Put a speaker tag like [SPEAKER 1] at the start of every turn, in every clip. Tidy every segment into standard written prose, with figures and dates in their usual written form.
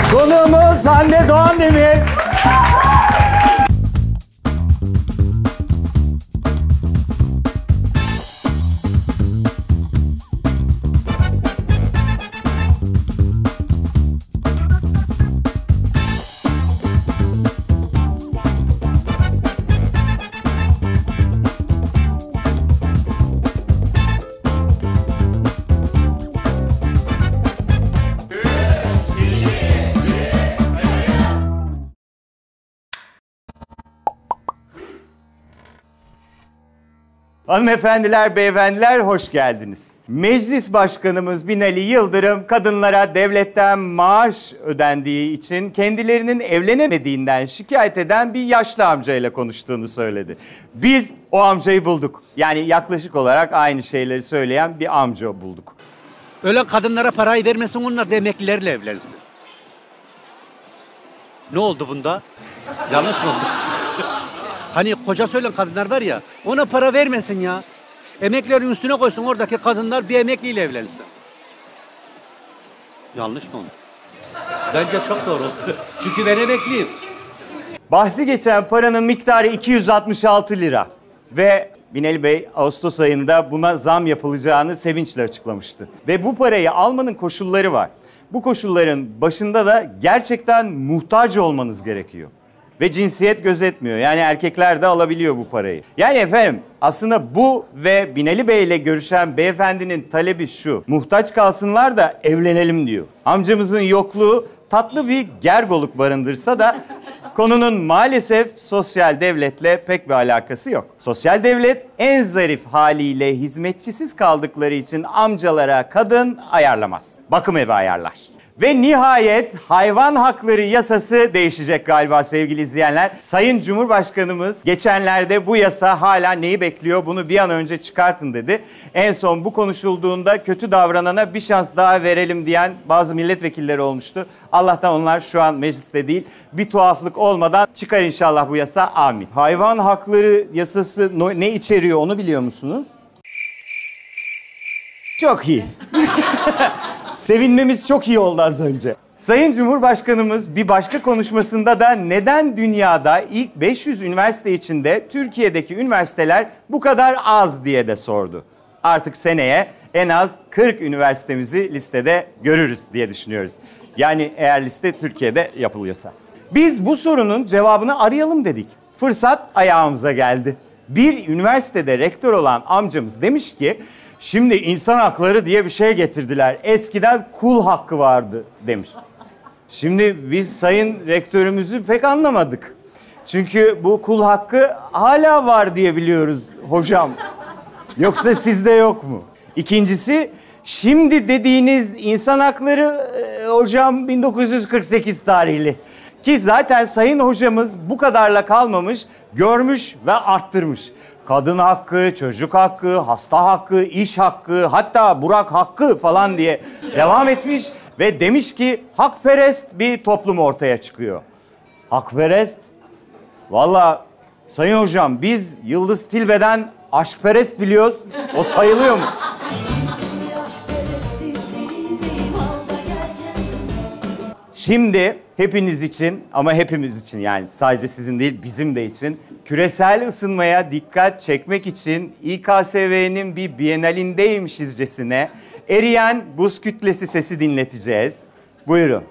[SPEAKER 1] Konuğumuz Hande Doğandemir. Hanımefendiler, beyefendiler hoş geldiniz. Meclis Başkanımız Binali Yıldırım, kadınlara devletten maaş ödendiği için kendilerinin evlenemediğinden şikayet eden bir yaşlı amcayla konuştuğunu söyledi. Biz o amcayı bulduk. Yani yaklaşık olarak aynı şeyleri söyleyen bir amca bulduk.
[SPEAKER 2] Ölen kadınlara parayı vermesin, onlar da emeklilerle evlensin. Ne oldu bunda? Yanlış mı oldu? Hani kocası ölen kadınlar var ya, ona para vermesin ya. Emeklerin üstüne koysun, oradaki kadınlar bir emekliyle evlensin. Yanlış mı oldu? Bence çok doğru. Çünkü ben emekliyim.
[SPEAKER 1] Bahsi geçen paranın miktarı 266 lira. Ve Binali Bey Ağustos ayında buna zam yapılacağını sevinçle açıklamıştı. Ve bu parayı almanın koşulları var. Bu koşulların başında da gerçekten muhtaç olmanız gerekiyor. Ve cinsiyet gözetmiyor. Yani erkekler de alabiliyor bu parayı. Yani efendim aslında bu ve Binali Bey ile görüşen beyefendinin talebi şu. Muhtaç kalsınlar da evlenelim diyor. Amcamızın yokluğu tatlı bir gergoluk barındırsa da konunun maalesef sosyal devletle pek bir alakası yok. Sosyal devlet en zarif haliyle hizmetçisiz kaldıkları için amcalara kadın ayarlamaz. Bakım evi ayarlar. Ve nihayet hayvan hakları yasası değişecek galiba sevgili izleyenler. Sayın Cumhurbaşkanımız geçenlerde bu yasa hala neyi bekliyor bunu bir an önce çıkartın dedi. En son bu konuşulduğunda kötü davranana bir şans daha verelim diyen bazı milletvekilleri olmuştu. Allah'tan onlar şu an mecliste değil. Bir tuhaflık olmadan çıkar inşallah bu yasa. Amin. Hayvan hakları yasası ne içeriyor onu biliyor musunuz? Çok iyi. Sevinmemiz çok iyi oldu az önce. Sayın Cumhurbaşkanımız bir başka konuşmasında da neden dünyada ilk 500 üniversite içinde Türkiye'deki üniversiteler bu kadar az diye de sordu. Artık seneye en az 40 üniversitemizi listede görürüz diye düşünüyoruz. Yani eğer liste Türkiye'de yapılıyorsa. Biz bu sorunun cevabını arayalım dedik. Fırsat ayağımıza geldi. Bir üniversitede rektör olan amcamız demiş ki şimdi insan hakları diye bir şey getirdiler. Eskiden kul hakkı vardı demiş. Şimdi biz sayın rektörümüzü pek anlamadık. Çünkü bu kul hakkı hala var diye biliyoruz hocam. Yoksa sizde yok mu? İkincisi şimdi dediğiniz insan hakları hocam 1948 tarihli. Ki zaten sayın hocamız bu kadarla kalmamış, görmüş ve arttırmış. Kadın hakkı, çocuk hakkı, hasta hakkı, iş hakkı, hatta Burak hakkı falan diye devam etmiş ve demiş ki hakperest bir toplum ortaya çıkıyor. Hakperest? Vallahi sayın hocam biz Yıldız Tilbe'den aşkperest biliyoruz. O sayılıyor mu? Şimdi hepiniz için ama hepimiz için yani sadece sizin değil bizim de için küresel ısınmaya dikkat çekmek için İKSV'nin bir bienalindeymişizcesine eriyen buz kütlesi sesi dinleteceğiz. Buyurun.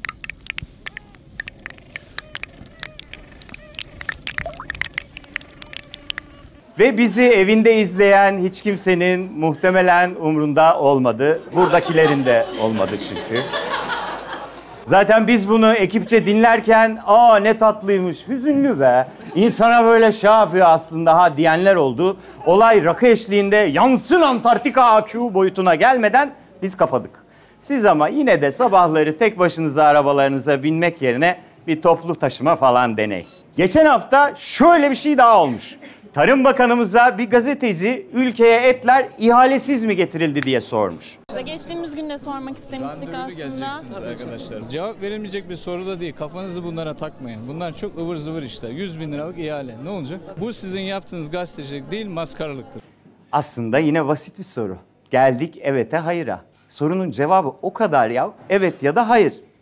[SPEAKER 1] Ve bizi evinde izleyen hiç kimsenin muhtemelen umrunda olmadı. Buradakilerin de olmadı çünkü. Zaten biz bunu ekipçe dinlerken aa ne tatlıymış, hüzünlü be. İnsana böyle şey yapıyor aslında ha diyenler oldu. Olay rakı eşliğinde yansın Antarktika AQ boyutuna gelmeden biz kapadık. Siz ama yine de sabahları tek başınıza arabalarınıza binmek yerine bir toplu taşıma falan deneyin. Geçen hafta şöyle bir şey daha olmuş. Tarım Bakanımıza bir gazeteci ülkeye etler ihalesiz mi getirildi diye sormuş.
[SPEAKER 3] Geçtiğimiz gün de sormak istemiştik aslında.
[SPEAKER 4] Geleceksiniz arkadaşlar. Cevap verilmeyecek bir soru da değil. Kafanızı bunlara takmayın. Bunlar çok ıvır zıvır işler. 100 bin liralık ihale. Ne olacak? Bu sizin yaptığınız gazetecilik değil, maskaralıktır.
[SPEAKER 1] Aslında yine basit bir soru. Geldik evete hayıra. Sorunun cevabı o kadar ya. Evet ya da hayır.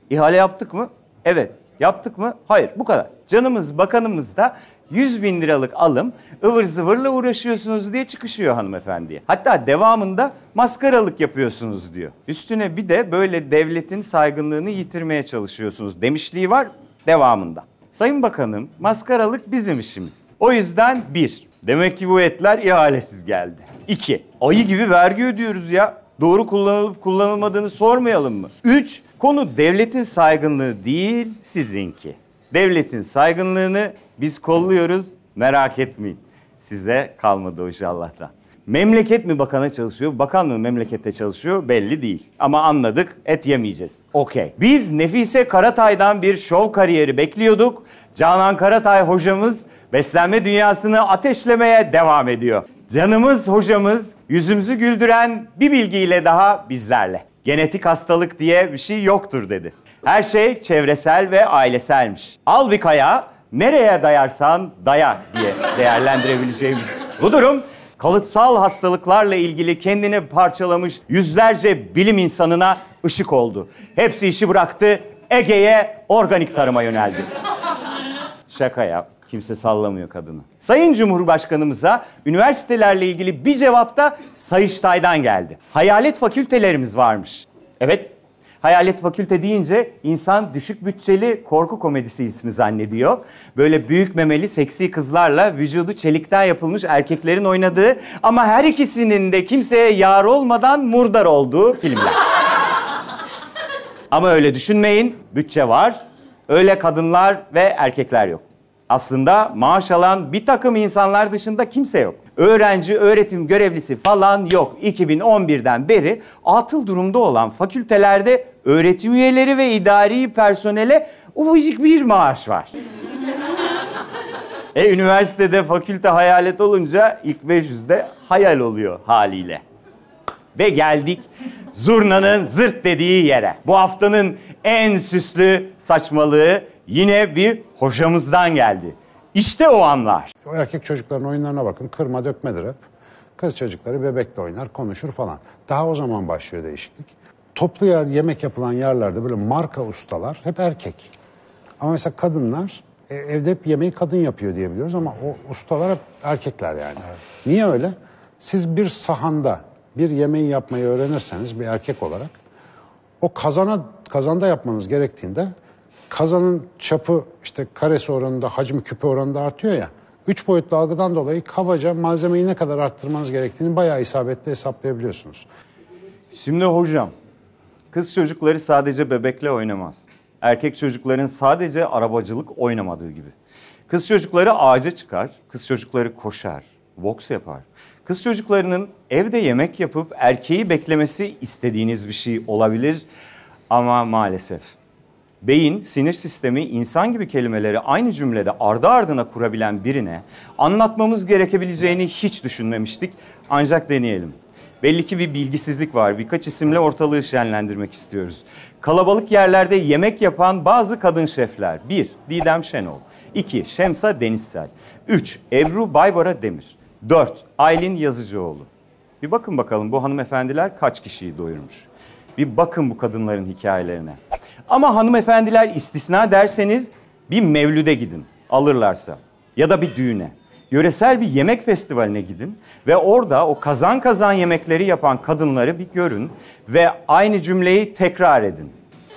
[SPEAKER 1] İhale yaptık mı? Evet. Yaptık mı? Hayır. Bu kadar. Canımız bakanımız da 100 bin liralık alım ıvır zıvırla uğraşıyorsunuz diye çıkışıyor hanımefendiye. Hatta devamında maskaralık yapıyorsunuz diyor. Üstüne bir de böyle devletin saygınlığını yitirmeye çalışıyorsunuz demişliği var devamında. Sayın Bakanım, maskaralık bizim işimiz. O yüzden 1. Demek ki bu etler ihalesiz geldi. 2. Ayı gibi vergi ödüyoruz ya. Doğru kullanılıp kullanılmadığını sormayalım mı? 3. Konu devletin saygınlığı değil, sizinki. Devletin saygınlığını biz kolluyoruz, merak etmeyin. Size kalmadı o iş Allah'tan. Memleket mi bakana çalışıyor, bakan mı memlekette çalışıyor belli değil. Ama anladık, et yemeyeceğiz. Okey. Biz Nefise Karatay'dan bir şov kariyeri bekliyorduk. Canan Karatay hocamız beslenme dünyasını ateşlemeye devam ediyor. Canımız hocamız yüzümüzü güldüren bir bilgiyle daha bizlerle. Genetik hastalık diye bir şey yoktur dedi. Her şey çevresel ve aileselmiş. Al bir kaya, nereye dayarsan daya diye değerlendirebileceğimiz bu durum, kalıtsal hastalıklarla ilgili kendini parçalamış yüzlerce bilim insanına ışık oldu. Hepsi işi bıraktı, Ege'ye organik tarıma yöneldi. Şaka yap. Kimse sallamıyor kadını. Sayın Cumhurbaşkanımıza üniversitelerle ilgili bir cevap da Sayıştay'dan geldi. Hayalet fakültelerimiz varmış. Evet, hayalet fakülte deyince insan düşük bütçeli korku komedisi ismi zannediyor. Böyle büyük memeli seksi kızlarla vücudu çelikten yapılmış erkeklerin oynadığı ama her ikisinin de kimseye yar olmadan murdar olduğu filmler. Ama öyle düşünmeyin, bütçe var. Öyle kadınlar ve erkekler yok. Aslında maaş alan bir takım insanlar dışında kimse yok. Öğrenci, öğretim görevlisi falan yok. 2011'den beri atıl durumda olan fakültelerde öğretim üyeleri ve idari personele ufacık bir maaş var. Üniversitede fakülte hayalet olunca ilk 500'de hayal oluyor haliyle. Ve geldik zurnanın zırt dediği yere. Bu haftanın en süslü saçmalığı yine bir hocamızdan geldi. İşte o anlar.
[SPEAKER 5] O erkek çocukların oyunlarına bakın. Kırma dökmedir hep. Kız çocukları bebekle oynar, konuşur falan. Daha o zaman başlıyor değişiklik. Toplu yemek yapılan yerlerde böyle marka ustalar hep erkek. Ama mesela kadınlar evde hep yemeği kadın yapıyor diye biliyoruz ama o ustalar hep erkekler yani. Evet. Niye öyle? Siz bir sahanda bir yemeği yapmayı öğrenirseniz bir erkek olarak o kazanda yapmanız gerektiğinde kazanın çapı işte karesi oranında, hacmi küpe oranında artıyor ya. 3 boyutlu algıdan dolayı kabaca malzemeyi ne kadar arttırmanız gerektiğini bayağı isabetli hesaplayabiliyorsunuz.
[SPEAKER 1] Şimdi hocam, kız çocukları sadece bebekle oynamaz. Erkek çocukların sadece arabacılık oynamadığı gibi. Kız çocukları ağaca çıkar, kız çocukları koşar, boks yapar. Kız çocuklarının evde yemek yapıp erkeği beklemesi istediğiniz bir şey olabilir ama maalesef. Beyin, sinir sistemi insan gibi kelimeleri aynı cümlede ardı ardına kurabilen birine anlatmamız gerekebileceğini hiç düşünmemiştik. Ancak deneyelim. Belli ki bir bilgisizlik var. Birkaç isimle ortalığı şenlendirmek istiyoruz. Kalabalık yerlerde yemek yapan bazı kadın şefler. 1. Didem Şenol. 2. Şemsa Denizsel. 3. Ebru Baybara Demir. 4. Aylin Yazıcıoğlu. Bir bakın bakalım bu hanımefendiler kaç kişiyi doyurmuş. Bir bakın bu kadınların hikayelerine. Ama hanımefendiler istisna derseniz bir mevlüde gidin alırlarsa ya da bir düğüne. Yöresel bir yemek festivaline gidin ve orada o kazan kazan yemekleri yapan kadınları bir görün ve aynı cümleyi tekrar edin.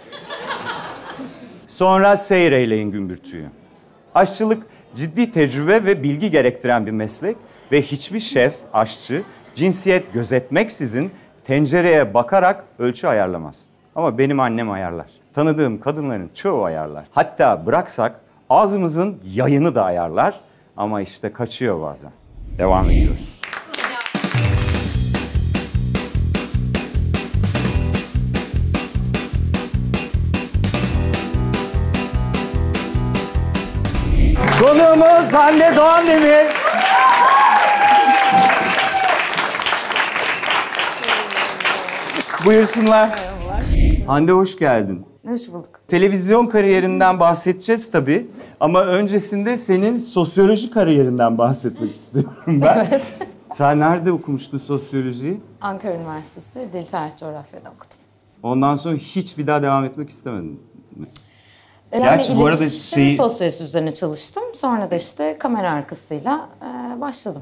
[SPEAKER 1] Sonra seyreyleyin gümbürtüyü. Aşçılık ciddi tecrübe ve bilgi gerektiren bir meslek ve hiçbir şef, aşçı cinsiyet gözetmeksizin tencereye bakarak ölçü ayarlamaz. Ama benim annem ayarlar. Tanıdığım kadınların çoğu ayarlar. Hatta bıraksak ağzımızın yayını da ayarlar. Ama işte kaçıyor bazen. Devam ediyoruz. Konuğumuz Hande Doğan Demir. Buyursunlar. Hande hoş geldin.
[SPEAKER 6] Hoş bulduk.
[SPEAKER 1] Televizyon kariyerinden bahsedeceğiz tabii. Ama öncesinde senin sosyoloji kariyerinden bahsetmek istiyorum ben.
[SPEAKER 6] Evet.
[SPEAKER 1] Sen nerede okumuştun sosyolojiyi?
[SPEAKER 6] Ankara Üniversitesi Dil Tarih Coğrafya'da okudum.
[SPEAKER 1] Ondan sonra hiç bir daha devam etmek istemedin.
[SPEAKER 6] Yani
[SPEAKER 1] Gerçi bu arada
[SPEAKER 6] iletişim sosyolojisi üzerine çalıştım. Sonra da işte kamera arkasıyla başladım.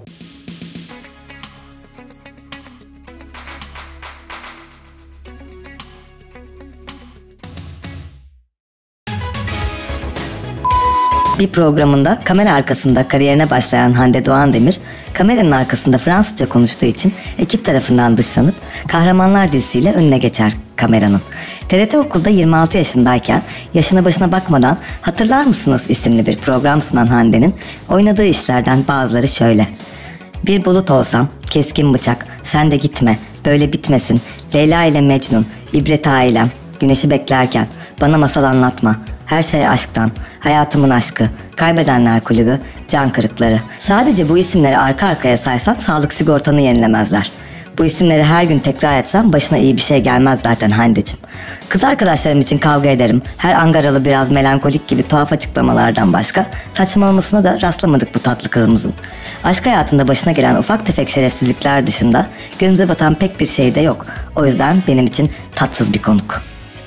[SPEAKER 7] Bir programında kamera arkasında kariyerine başlayan Hande Doğandemir, kameranın arkasında Fransızca konuştuğu için ekip tarafından dışlanıp Kahramanlar dizisiyle önüne geçer kameranın. TRT Okul'da 26 yaşındayken Yaşına Başına Bakmadan Hatırlar Mısınız isimli bir program sunan Hande'nin oynadığı işlerden bazıları şöyle: Bir bulut olsam, Keskin Bıçak, Sen de Gitme, Böyle Bitmesin, Leyla ile Mecnun, İbret Ailem, Güneşi Beklerken, Bana Masal Anlatma, Her Şey Aşktan, Hayatımın Aşkı, Kaybedenler Kulübü, Can Kırıkları. Sadece bu isimleri arka arkaya saysan sağlık sigortanı yenilemezler. Bu isimleri her gün tekrar etsem başına iyi bir şey gelmez zaten Hande'cim. Kız arkadaşlarım için kavga ederim. Her Angaralı biraz melankolik gibi tuhaf açıklamalardan başka saçmalamasına da rastlamadık bu tatlı kızımızın. Aşk hayatında başına gelen ufak tefek şerefsizlikler dışında gözümüze batan pek bir şey de yok. O yüzden benim için tatsız bir konuk.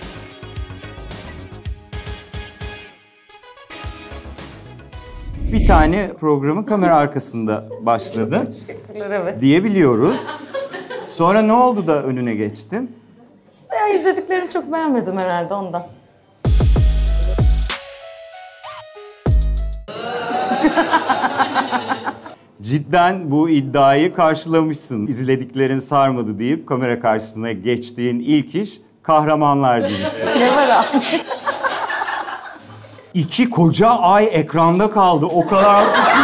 [SPEAKER 1] Bir tane programı kamera arkasında başladı.
[SPEAKER 6] Teşekkürler, evet.
[SPEAKER 1] Diyebiliyoruz. Sonra ne oldu da önüne geçtin?
[SPEAKER 6] İşte ya izlediklerimi çok beğenmedim herhalde ondan.
[SPEAKER 1] Cidden bu iddiayı karşılamışsın. İzlediklerin sarmadı deyip kamera karşısına geçtiğin ilk iş Kahramanlar dizisi.
[SPEAKER 6] Ne var abi?
[SPEAKER 1] 2 koca ay ekranda kaldı. O kadar...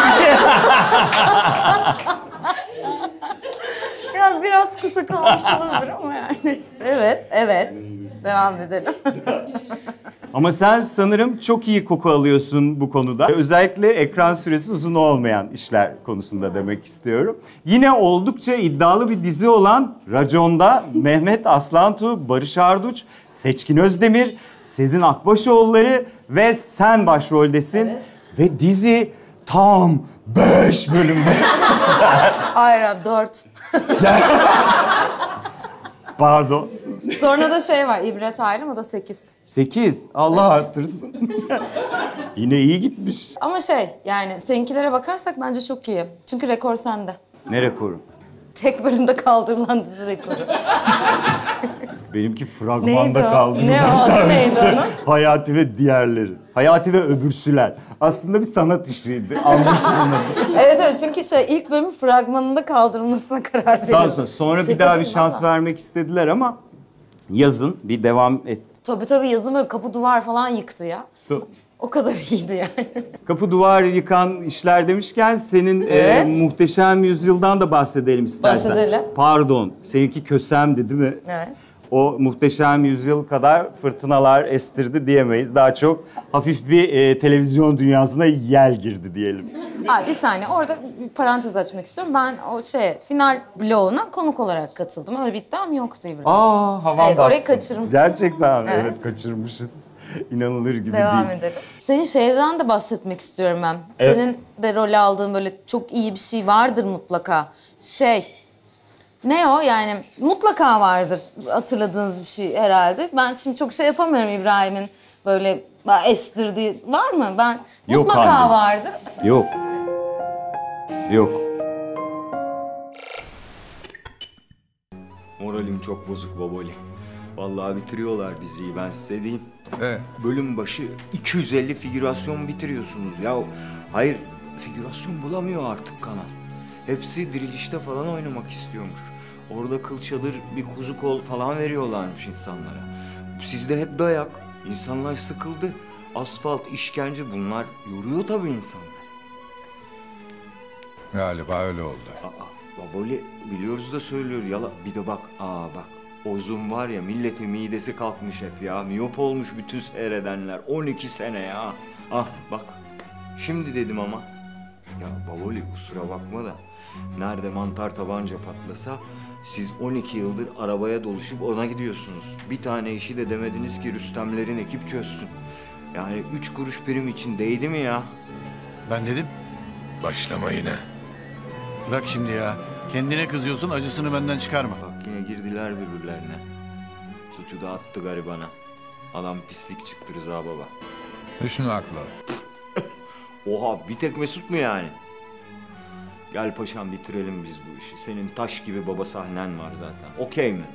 [SPEAKER 6] Ya biraz kısa kalmış olabilir ama yani. Evet. Devam edelim.
[SPEAKER 1] Ama sen sanırım çok iyi koku alıyorsun bu konuda. Özellikle ekran süresi uzun olmayan işler konusunda demek istiyorum. Yine oldukça iddialı bir dizi olan Racon'da Mehmet Aslantu, Barış Arduç, Seçkin Özdemir, Sezin Akbaşoğulları ve sen başroldesin.
[SPEAKER 6] Evet.
[SPEAKER 1] Ve dizi tam 5 bölümde.
[SPEAKER 6] Hayır abi 4.
[SPEAKER 1] Pardon.
[SPEAKER 6] Sonra da şey var, İbret Ailem, o da 8.
[SPEAKER 1] 8. Allah arttırsın. Yine iyi gitmiş.
[SPEAKER 6] Ama yani seninkilere bakarsak bence çok iyi. Çünkü rekor sende.
[SPEAKER 1] Ne rekoru?
[SPEAKER 6] Tek bölümde kaldırılan dizi rekoru.
[SPEAKER 1] Benimki
[SPEAKER 6] Neydi
[SPEAKER 1] fragmanda
[SPEAKER 6] o?
[SPEAKER 1] kaldı.
[SPEAKER 6] Ne o? Adı neydi onun?
[SPEAKER 1] Hayati ve diğerleri. Hayati ve öbürsüler. Aslında bir sanat işiydi. Anlaşılmadı.
[SPEAKER 6] Evet çünkü ilk bölümün fragmanında kaldırılmasına karar verildi.
[SPEAKER 1] Sağ olsun. Sonra bir daha bir şans vermek istediler ama yazın bir devam et.
[SPEAKER 6] Tabii yazın böyle kapı duvar falan yıktı ya. O kadar iyiydi yani.
[SPEAKER 1] Kapı duvar yıkan işler demişken senin
[SPEAKER 6] Evet.
[SPEAKER 1] Muhteşem Yüzyıl'dan da bahsedelim istersen.
[SPEAKER 6] Bahsedelim.
[SPEAKER 1] Pardon. Seninki Kösem'di değil mi?
[SPEAKER 6] Evet.
[SPEAKER 1] O Muhteşem Yüzyıl kadar fırtınalar estirdi diyemeyiz. Daha çok hafif bir televizyon dünyasına yel girdi diyelim.
[SPEAKER 6] Abi bir saniye orada bir parantez açmak istiyorum. Ben o final bloğuna konuk olarak katıldım. Öyle bir iddiam yoktu İbrahim.
[SPEAKER 1] Havan
[SPEAKER 6] Evet, orayı
[SPEAKER 1] bassın.
[SPEAKER 6] kaçırmışsın.
[SPEAKER 1] Gerçekten mi?
[SPEAKER 6] Evet.
[SPEAKER 1] Evet kaçırmışız. İnanılır gibi
[SPEAKER 6] Devam
[SPEAKER 1] değil.
[SPEAKER 6] edelim. Senin şeyden de bahsetmek istiyorum ben.
[SPEAKER 1] Evet.
[SPEAKER 6] Senin de rol aldığın böyle çok iyi bir şey vardır mutlaka. Ne o yani mutlaka vardır hatırladığınız bir şey herhalde. Ben şimdi çok şey yapamıyorum İbrahim'in böyle estirdiği. Var mı?
[SPEAKER 1] Yok
[SPEAKER 6] mutlaka
[SPEAKER 1] Hande.
[SPEAKER 6] vardır.
[SPEAKER 1] Yok. Yok.
[SPEAKER 8] Moralim çok bozuk baboli. Vallahi bitiriyorlar diziyi ben size diyeyim. Bölüm başı 250 figürasyon bitiriyorsunuz ya. Hayır, figürasyon bulamıyor artık kanal. Hepsi dirilişte falan oynamak istiyormuş. Orada kıl çadır, bir kuzu kol falan veriyorlarmış insanlara. Sizde hep dayak. İnsanlar sıkıldı. Asfalt, işkence bunlar yoruyor tabii insanları.
[SPEAKER 9] Galiba öyle oldu.
[SPEAKER 8] Baboli biliyoruz da söylüyor yala. Bir de bak, bak. Ozun var ya milletin midesi kalkmış hep ya. Miyop olmuş bütün seyredenler. 12 sene ya. Bak. Şimdi dedim ama. Ya Baboli kusura bakma da. Nerede mantar tabanca patlasa siz 12 yıldır arabaya doluşup ona gidiyorsunuz. Bir tane işi de demediniz ki Rüstemlerin ekip çözsün. Yani 3 kuruş prim için değdi mi ya?
[SPEAKER 10] Ben dedim.
[SPEAKER 9] Başlama yine.
[SPEAKER 10] Bırak şimdi ya. Kendine kızıyorsun, acısını benden çıkarma.
[SPEAKER 8] Bak yine girdiler birbirlerine. Suçu da attı garibana. Adam pislik çıktı Rıza baba.
[SPEAKER 9] Hüsnü haklı.
[SPEAKER 8] Oha bir tek Mesut mu yani? Gel paşam bitirelim biz bu işi. Senin taş gibi baba sahnen var zaten. Okey mi?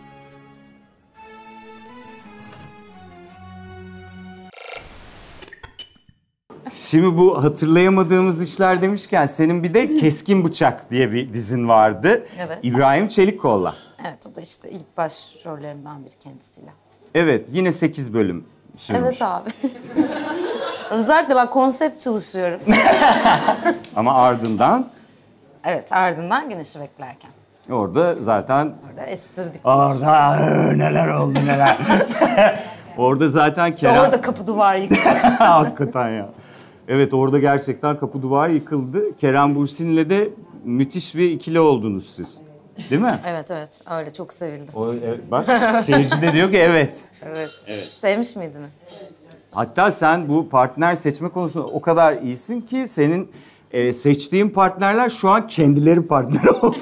[SPEAKER 1] Şimdi bu hatırlayamadığımız işler demişken senin bir de Keskin Bıçak diye bir dizin vardı.
[SPEAKER 6] Evet.
[SPEAKER 1] İbrahim Çelikkol'la.
[SPEAKER 6] Evet, o da işte ilk başrollerinden biri kendisiyle.
[SPEAKER 1] Evet, yine 8 bölüm sürmüş.
[SPEAKER 6] Evet abi. Özellikle ben konsept çalışıyorum.
[SPEAKER 1] Ama ardından
[SPEAKER 6] Evet, ardından Güneşi Beklerken.
[SPEAKER 1] orada zaten...
[SPEAKER 6] Orada estirdik.
[SPEAKER 1] Orada neler oldu neler. Orada zaten
[SPEAKER 6] İşte
[SPEAKER 1] Kerem...
[SPEAKER 6] orada kapı duvar yıktık.
[SPEAKER 1] Hakikaten ya. Evet, orada gerçekten kapı duvar yıkıldı. Kerem Bürsin'le de müthiş bir ikili oldunuz siz. Değil mi?
[SPEAKER 6] Evet, öyle çok sevildim.
[SPEAKER 1] Bak seyirci de diyor ki evet.
[SPEAKER 6] Evet. Sevmiş miydiniz?
[SPEAKER 1] Hatta sen bu partner seçme konusunda o kadar iyisin ki senin seçtiğin partnerler şu an kendileri partner oldu.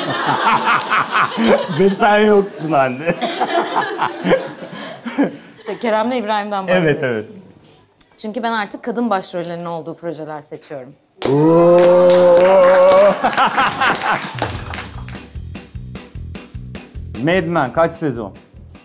[SPEAKER 1] Ve sen yoksun anne.
[SPEAKER 6] Kerem'le İbrahim'den bahsediyorsun.
[SPEAKER 1] Evet.
[SPEAKER 6] Çünkü ben artık kadın başrollerinin olduğu projeler seçiyorum.
[SPEAKER 1] Mad Men kaç sezon?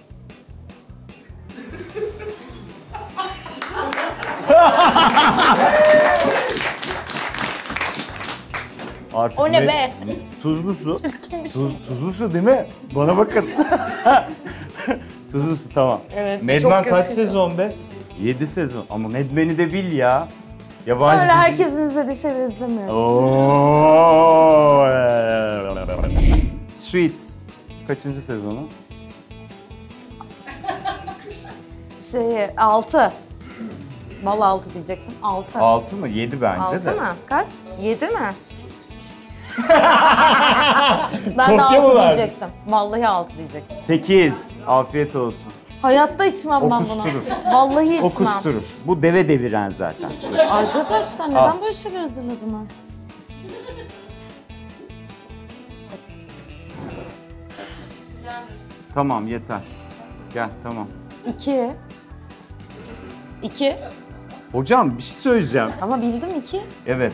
[SPEAKER 1] Artık
[SPEAKER 6] O ne be?
[SPEAKER 1] Tuzlu su. Tuzlu su değil mi? Bana bakın. Tuzlu su tamam.
[SPEAKER 6] Evet,
[SPEAKER 1] Mad
[SPEAKER 6] çok
[SPEAKER 1] Men kaç
[SPEAKER 6] kötüydü.
[SPEAKER 1] sezon be? 7 sezon. Ama Mad Men'i de bil ya. Yabancı
[SPEAKER 6] Öyle
[SPEAKER 1] dizi-
[SPEAKER 6] herkesin izlediği şeyleri izlemiyorum.
[SPEAKER 1] Oo. Suits kaçıncı sezonu?
[SPEAKER 6] 6. Vallahi 6 diyecektim. 6.
[SPEAKER 1] 6 mı? 7 bence
[SPEAKER 6] 6
[SPEAKER 1] de.
[SPEAKER 6] mı? Kaç? 7 mi? Ben de
[SPEAKER 1] Kopya mı
[SPEAKER 6] 6
[SPEAKER 1] verdin?
[SPEAKER 6] diyecektim. Vallahi 6 diyecektim.
[SPEAKER 1] 8. Afiyet olsun.
[SPEAKER 6] Hayatta içmem
[SPEAKER 1] O
[SPEAKER 6] ben bunu.
[SPEAKER 1] kusturur.
[SPEAKER 6] Vallahi içmem.
[SPEAKER 1] O kusturur. Bu deve deviren zaten.
[SPEAKER 6] Arkadaşlar neden böyle şeyler hazırladınız?
[SPEAKER 1] Tamam yeter. Gel tamam.
[SPEAKER 6] 2. 2.
[SPEAKER 1] Hocam bir şey söyleyeceğim.
[SPEAKER 6] Ama bildim 2.
[SPEAKER 1] Evet.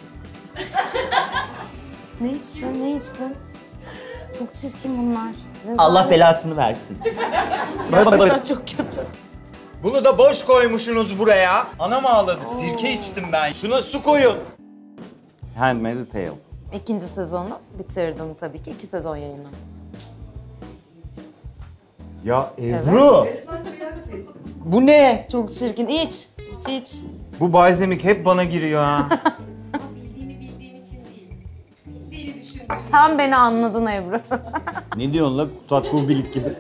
[SPEAKER 6] Ne içtin? Çok çirkin bunlar. Rezalet.
[SPEAKER 11] Allah belasını versin.
[SPEAKER 6] Gerçekten çok kötü.
[SPEAKER 1] Bunu da boş koymuşsunuz buraya. Anam ağladı. Sirke içtim ben. Şuna su koyun. Handmaid's Tale.
[SPEAKER 6] 2. sezonu bitirdim tabii ki. 2 sezon yayınlandı.
[SPEAKER 1] Ya Ebru. Bu ne?
[SPEAKER 6] Çok çirkin. İç. İç.
[SPEAKER 1] Bu balzamik hep bana giriyor ha.
[SPEAKER 6] Sen beni anladın Ebru.
[SPEAKER 1] Ne diyorsun la? Kutat bilik gibi.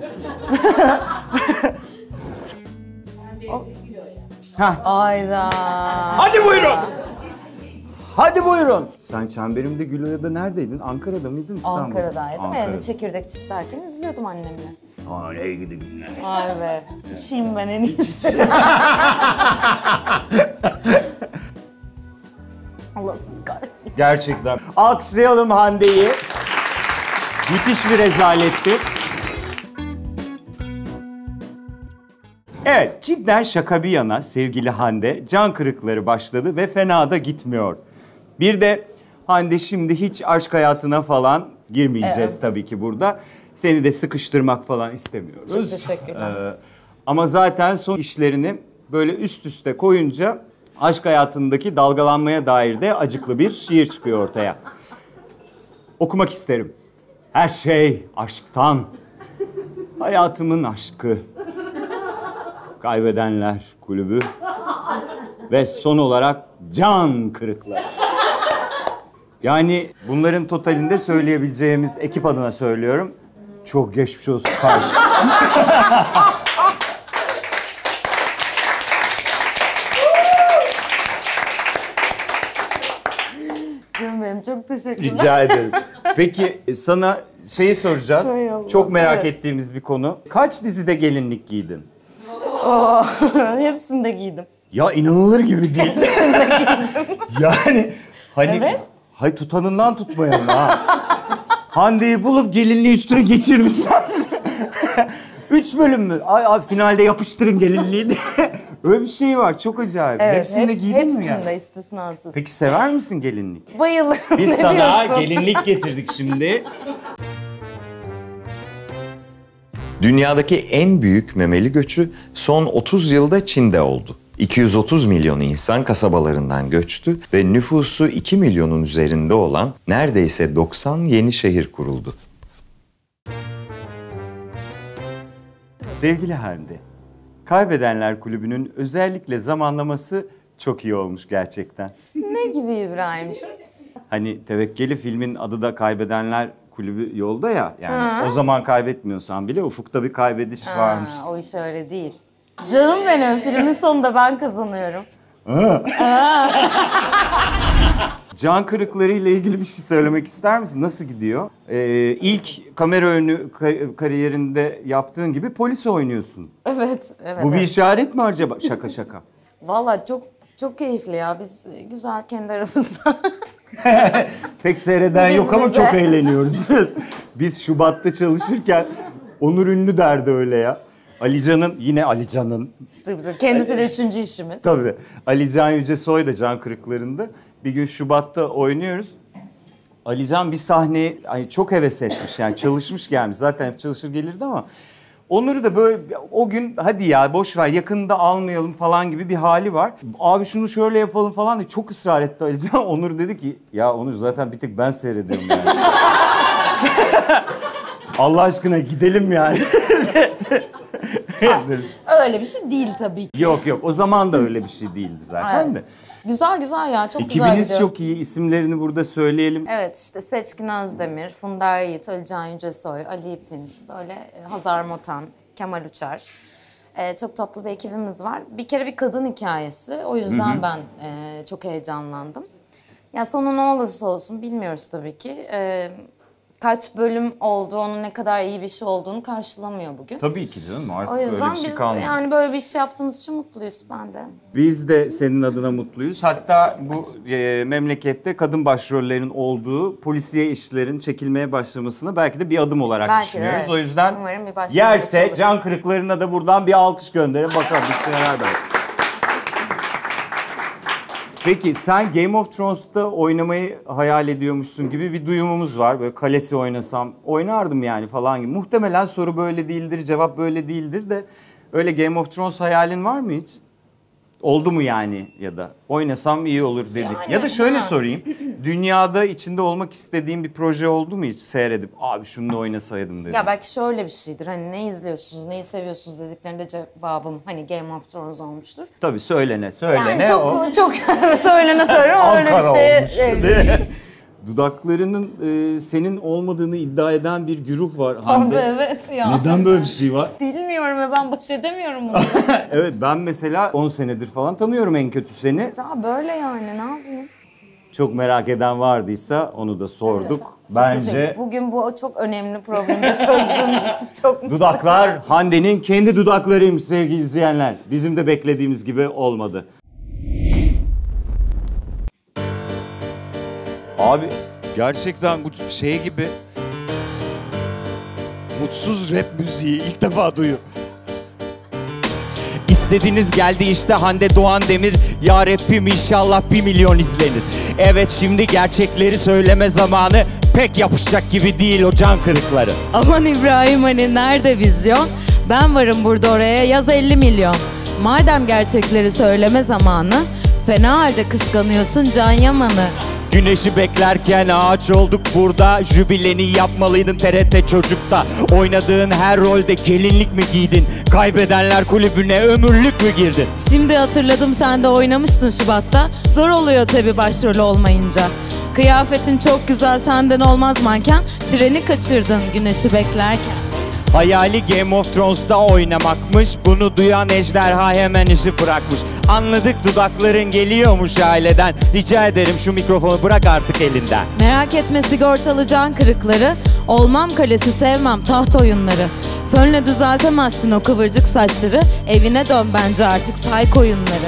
[SPEAKER 6] Ayda.
[SPEAKER 1] Hadi buyurun. Hadi buyurun. Sen Çemberimde Güloya'da neredeydin? Ankara'da mıydın, İstanbul'da?
[SPEAKER 6] Ankara'daydım. Evde çekirdek çitlerken izliyordum annemle.
[SPEAKER 1] Aa ne gidi günler.
[SPEAKER 6] Vay be. İçeyim ben en iyisi. Allah sizi kahretmesin.
[SPEAKER 1] Gerçekten. Alkışlayalım Hande'yi. Müthiş bir rezaletti. Evet, cidden şaka bir yana sevgili Hande, can kırıkları başladı ve fena da gitmiyor. Bir de Hande şimdi hiç aşk hayatına falan girmeyeceğiz tabii ki burada. Seni de sıkıştırmak falan istemiyoruz.
[SPEAKER 6] Çok teşekkürler.
[SPEAKER 1] Ama zaten son işlerini böyle üst üste koyunca aşk hayatındaki dalgalanmaya dair de acıklı bir şiir çıkıyor ortaya. Okumak isterim. Her şey aşktan. Hayatımın aşkı. Kaybedenler kulübü. Ve son olarak can kırıkları. Yani bunların totalinde söyleyebileceğimiz ekip adına söylüyorum. Çok geçmiş olsun karşı.
[SPEAKER 6] Canım benim çok teşekkürler.
[SPEAKER 1] Rica ederim. Peki sana şeyi soracağız.
[SPEAKER 6] Hay Allah.
[SPEAKER 1] Çok merak
[SPEAKER 6] Evet.
[SPEAKER 1] ettiğimiz bir konu. Kaç dizide gelinlik giydin?
[SPEAKER 6] Hepsini de giydim.
[SPEAKER 1] Ya inanılır gibi değil. Yani hani
[SPEAKER 6] Evet.
[SPEAKER 1] hay tutanından tutmayalım ha. Hande'yi bulup gelinliği üstüne geçirmişler. 3 bölüm mü? Ay finalde yapıştırın gelinliği diye. Öyle bir şey var, çok acayip.
[SPEAKER 6] Evet,
[SPEAKER 1] Hepsinde giydin mi ya?
[SPEAKER 6] Hepsinde istisnasız.
[SPEAKER 1] Peki sever misin gelinlik?
[SPEAKER 6] Bayılırım.
[SPEAKER 1] Biz
[SPEAKER 6] Ne
[SPEAKER 1] sana
[SPEAKER 6] diyorsun?
[SPEAKER 1] gelinlik getirdik şimdi. Dünyadaki en büyük memeli göçü son 30 yılda Çin'de oldu. 230 milyon insan kasabalarından göçtü ve nüfusu 2 milyonun üzerinde olan neredeyse 90 yeni şehir kuruldu. Sevgili Hande, Kaybedenler Kulübü'nün özellikle zamanlaması çok iyi olmuş gerçekten.
[SPEAKER 6] Ne gibi İbrahim?
[SPEAKER 1] Hani Tevekkeli filmin adı da Kaybedenler Kulübü yolda ya. Yani o zaman kaybetmiyorsan bile ufukta bir kaybediş varmış.
[SPEAKER 6] O iş öyle değil. Canım benim, filmin sonunda ben kazanıyorum.
[SPEAKER 1] Can kırıkları ile ilgili bir şey söylemek ister misin? Nasıl gidiyor? İlk kamera önü kariyerinde yaptığın gibi polis oynuyorsun.
[SPEAKER 6] Evet.
[SPEAKER 1] Bu bir işaret mi acaba? Şaka şaka.
[SPEAKER 6] Vallahi çok keyifli ya. Biz güzel kendi aramızda.
[SPEAKER 1] Pek seyreden yok ama çok eğleniyoruz. Biz Şubat'ta çalışırken Onur Ünlü derdi öyle ya. Yine Alican'ın.
[SPEAKER 6] Kendisi de 3. işimiz.
[SPEAKER 1] Tabii. Alican Yücesoy da Can Kırıkları'nda. Bir gün Şubat'ta oynuyoruz. Alican bir sahneye çok heves etmiş, yani çalışmış gelmiş. Zaten hep çalışır gelirdi ama Onur'u da böyle o gün hadi ya boş ver yakında almayalım falan gibi bir hali var. Abi şunu şöyle yapalım falan diye çok ısrar etti Alican. Onur dedi ki ya Onur zaten bir tek ben seyrediyorum yani. Allah aşkına gidelim yani.
[SPEAKER 6] Öyle bir şey değil tabii ki.
[SPEAKER 1] Yok o zaman da öyle bir şey değildi zaten de.
[SPEAKER 6] Güzel ya, çok güzel
[SPEAKER 1] Ekibiniz
[SPEAKER 6] gidiyor.
[SPEAKER 1] çok iyi, isimlerini burada söyleyelim.
[SPEAKER 6] Evet, işte Seçkin Özdemir, Funda Yiğit, Alican Yücesoy, Ali İpin, böyle Hazar Motan, Kemal Uçar. Çok tatlı bir ekibimiz var. Bir kere bir kadın hikayesi. O yüzden ben çok heyecanlandım. Ya sonu ne olursa olsun bilmiyoruz tabii ki. Kaç bölüm oldu, onun ne kadar iyi bir şey olduğunu karşılamıyor bugün.
[SPEAKER 1] Tabii ki canım, artık
[SPEAKER 6] o
[SPEAKER 1] öyle
[SPEAKER 6] yüzden
[SPEAKER 1] bir şey
[SPEAKER 6] biz
[SPEAKER 1] kalmadı.
[SPEAKER 6] yani böyle bir iş yaptığımız için mutluyuz, ben de.
[SPEAKER 1] Biz de senin adına mutluyuz. Hatta bu memlekette kadın başrollerin olduğu polisiye işlerin çekilmeye başlamasına belki de bir adım olarak düşünüyoruz.
[SPEAKER 6] Evet.
[SPEAKER 1] O yüzden
[SPEAKER 6] Umarım bir başlangıç
[SPEAKER 1] yerse
[SPEAKER 6] olur.
[SPEAKER 1] Can Kırıkları'na da buradan bir alkış gönderin. Bakalım işte neler var. Peki sen Game of Thrones'ta oynamayı hayal ediyormuşsun gibi bir duyumumuz var. Böyle kalesi oynasam oynardım yani falan gibi. Muhtemelen soru böyle değildir, cevap böyle değildir de öyle Game of Thrones hayalin var mı hiç? Oldu mu yani ya da oynasam iyi olur dedik.
[SPEAKER 6] Yani,
[SPEAKER 1] ya da şöyle sorayım. Dünyada içinde olmak istediğin bir proje oldu mu hiç seyredip abi şunu da oynasaydım dedim.
[SPEAKER 6] Ya belki şöyle bir şeydir, hani ne izliyorsunuz, neyi seviyorsunuz dediklerinde cevabım hani Game of Thrones olmuştur.
[SPEAKER 1] Tabii söylene
[SPEAKER 6] Yani
[SPEAKER 1] o.
[SPEAKER 6] çok söylene ama öyle bir şey.
[SPEAKER 1] olmuş. Dudaklarının senin olmadığını iddia eden bir güruh var Hande.
[SPEAKER 6] Abi evet ya.
[SPEAKER 1] Neden böyle bir şey var?
[SPEAKER 6] Bilmiyorum ve ben baş edemiyorum bunu.
[SPEAKER 1] Evet ben mesela 10 senedir falan tanıyorum en kötü seni.
[SPEAKER 6] Daha böyle yani, ne yapayım?
[SPEAKER 1] Çok merak eden vardıysa onu da sorduk. Bence
[SPEAKER 6] Bugün bu çok önemli problemi çözdüğümüz için çok mutluyum.
[SPEAKER 1] dudaklar Hande'nin kendi dudaklarıymış sevgili izleyenler. Bizim de beklediğimiz gibi olmadı.
[SPEAKER 8] Abi gerçekten bu şey gibi mutsuz rap müziği ilk defa duyuyorum.
[SPEAKER 1] İstediğiniz geldi işte Hande Doğan Demir. Ya Rabbim inşallah 1 milyon izlenir. Evet şimdi gerçekleri söyleme zamanı. Pek yapışacak gibi değil o can kırıkları.
[SPEAKER 11] Aman İbrahim hani nerede vizyon? Ben varım burada, oraya yaz 50 milyon. Madem gerçekleri söyleme zamanı, fena halde kıskanıyorsun Can Yaman'ı.
[SPEAKER 1] Güneşi beklerken ağaç olduk burada. Jübileni yapmalıydın TRT Çocuk'ta. Oynadığın her rolde gelinlik mi giydin? Kaybedenler Kulübü'ne ömürlük mü girdin?
[SPEAKER 11] Şimdi hatırladım, sen de oynamıştın Şubat'ta. Zor oluyor tabii başrol olmayınca. Kıyafetin çok güzel, senden olmaz manken. Treni kaçırdın güneşi beklerken.
[SPEAKER 1] Hayali Game of Thrones'ta oynamakmış. Bunu duyan ejderha hemen işi bırakmış. Anladık dudakların geliyormuş aileden. Rica ederim şu mikrofonu bırak artık elinden.
[SPEAKER 11] Merak etme sigortalı can kırıkları. Olmam kalesi, sevmem taht oyunları. Fönle düzeltemezsin o kıvırcık saçları. Evine dön bence artık, say koyunları.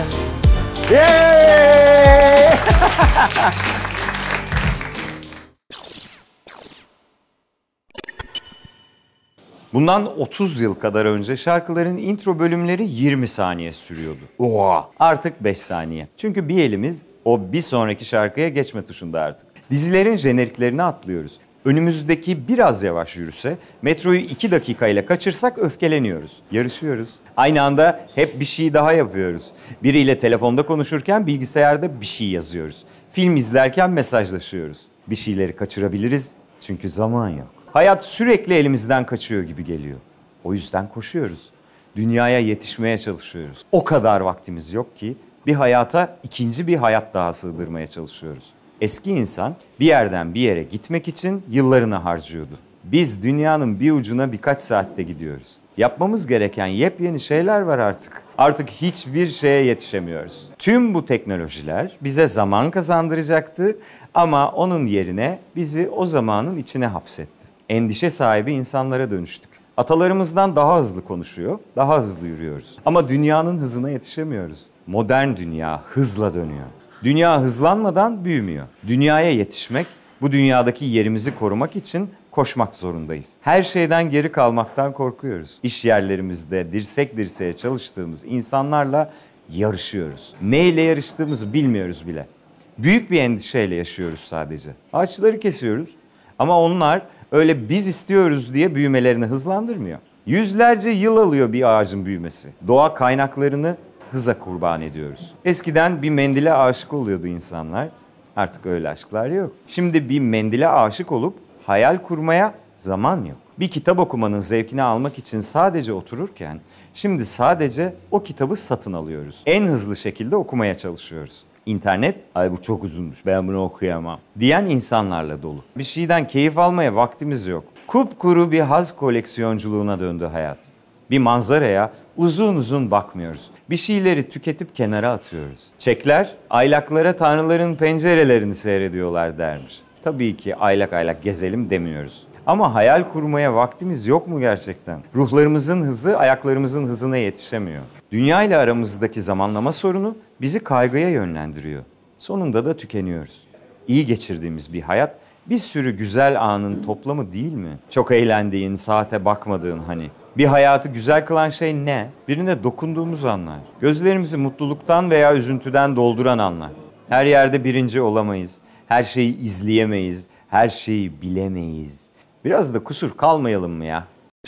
[SPEAKER 1] Bundan 30 yıl kadar önce şarkıların intro bölümleri 20 saniye sürüyordu. Oha! Artık 5 saniye. Çünkü bir elimiz o bir sonraki şarkıya geçme tuşunda artık. Dizilerin jeneriklerini atlıyoruz. Önümüzdeki biraz yavaş yürüse, metroyu 2 dakikayla kaçırsak öfkeleniyoruz. Yarışıyoruz. Aynı anda hep bir şey daha yapıyoruz. Biriyle telefonda konuşurken bilgisayarda bir şey yazıyoruz. Film izlerken mesajlaşıyoruz. Bir şeyleri kaçırabiliriz çünkü zaman yok. Hayat sürekli elimizden kaçıyor gibi geliyor. O yüzden koşuyoruz. Dünyaya yetişmeye çalışıyoruz. O kadar vaktimiz yok ki bir hayata ikinci bir hayat daha sığdırmaya çalışıyoruz. Eski insan bir yerden bir yere gitmek için yıllarını harcıyordu. Biz dünyanın bir ucuna birkaç saatte gidiyoruz. Yapmamız gereken yepyeni şeyler var artık. Artık hiçbir şeye yetişemiyoruz. Tüm bu teknolojiler bize zaman kazandıracaktı ama onun yerine bizi o zamanın içine hapsetti. Endişe sahibi insanlara dönüştük. Atalarımızdan daha hızlı konuşuyor, daha hızlı yürüyoruz. Ama dünyanın hızına yetişemiyoruz. Modern dünya hızla dönüyor. Dünya hızlanmadan büyümüyor. Dünyaya yetişmek, bu dünyadaki yerimizi korumak için koşmak zorundayız. Her şeyden geri kalmaktan korkuyoruz. İş yerlerimizde dirsek dirseğe çalıştığımız insanlarla yarışıyoruz. Neyle yarıştığımızı bilmiyoruz bile. Büyük bir endişeyle yaşıyoruz sadece. Ağaçları kesiyoruz ama onlar öyle biz istiyoruz diye büyümelerini hızlandırmıyor. Yüzlerce yıl alıyor bir ağacın büyümesi. Doğa kaynaklarını hıza kurban ediyoruz. Eskiden bir mendile aşık oluyordu insanlar. Artık öyle aşklar yok. Şimdi bir mendile aşık olup hayal kurmaya zaman yok. Bir kitap okumanın zevkini almak için sadece otururken şimdi sadece o kitabı satın alıyoruz. En hızlı şekilde okumaya çalışıyoruz. İnternet, ay bu çok uzunmuş ben bunu okuyamam diyen insanlarla dolu. Bir şeyden keyif almaya vaktimiz yok. Kupkuru bir haz koleksiyonculuğuna döndü hayat. Bir manzaraya uzun uzun bakmıyoruz. Bir şeyleri tüketip kenara atıyoruz. Çekler, aylaklara tanrıların pencerelerini seyrediyorlar dermiş. Tabii ki aylak aylak gezelim demiyoruz. Ama hayal kurmaya vaktimiz yok mu gerçekten? Ruhlarımızın hızı ayaklarımızın hızına yetişemiyor. Dünya ile aramızdaki zamanlama sorunu bizi kaygıya yönlendiriyor. Sonunda da tükeniyoruz. İyi geçirdiğimiz bir hayat bir sürü güzel anın toplamı değil mi? Çok eğlendiğin, saate bakmadığın hani. Bir hayatı güzel kılan şey ne? Birine dokunduğumuz anlar. Gözlerimizi mutluluktan veya üzüntüden dolduran anlar. Her yerde birinci olamayız. Her şeyi izleyemeyiz. Her şeyi bilemeyiz. Biraz da kusur kalmayalım mı ya?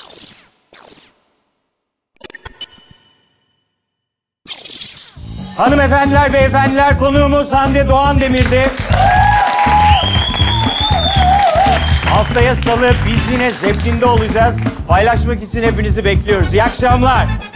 [SPEAKER 1] Hanımefendiler, beyefendiler, konuğumuz Hande Doğan Demir'di. Haftaya Salı biz yine Zeppelin'de olacağız. Paylaşmak için hepinizi bekliyoruz. İyi akşamlar.